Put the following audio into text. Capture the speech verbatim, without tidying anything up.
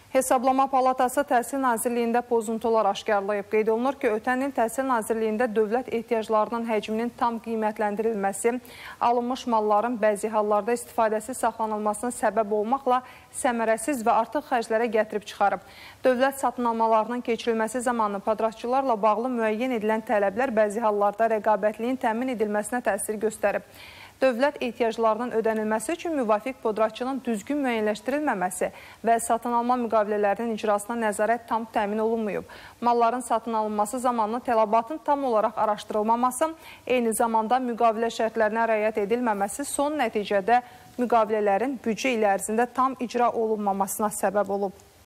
Hesablama Palatası Təhsil Nazirliyində pozuntular aşkarlayıb. Qeyd olunur ki, ötən il Təhsil Nazirliyində dövlət ehtiyaclarının həcminin tam qiymətləndirilməsi, alınmış malların bəzi hallarda istifadəsi saxlanılmasına səbəb olmaqla səmərəsiz və artıq xərclərə gətirib çıxarıb. Dövlət satın almalarının keçirilməsi zamanı podratçılarla bağlı müəyyən edilən tələblər bəzi hallarda rəqabətliyin təmin edilməsinə təsir göstərib. Dövlət ehtiyaclarının ödənilməsi üçün müvafiq podratçının düzgün müəyyənləşdirilməməsi və satın alma müqavilələrinin icrasına nəzarət tam təmin olunmayıb. Malların satın alınması zamanı tələbatın tam olaraq araşdırılmaması, eyni zamanda müqavilə şərtlərinə riayət edilməməsi son nəticədə müqavilələrin büdcə ili ərzində tam icra olunmamasına səbəb olub.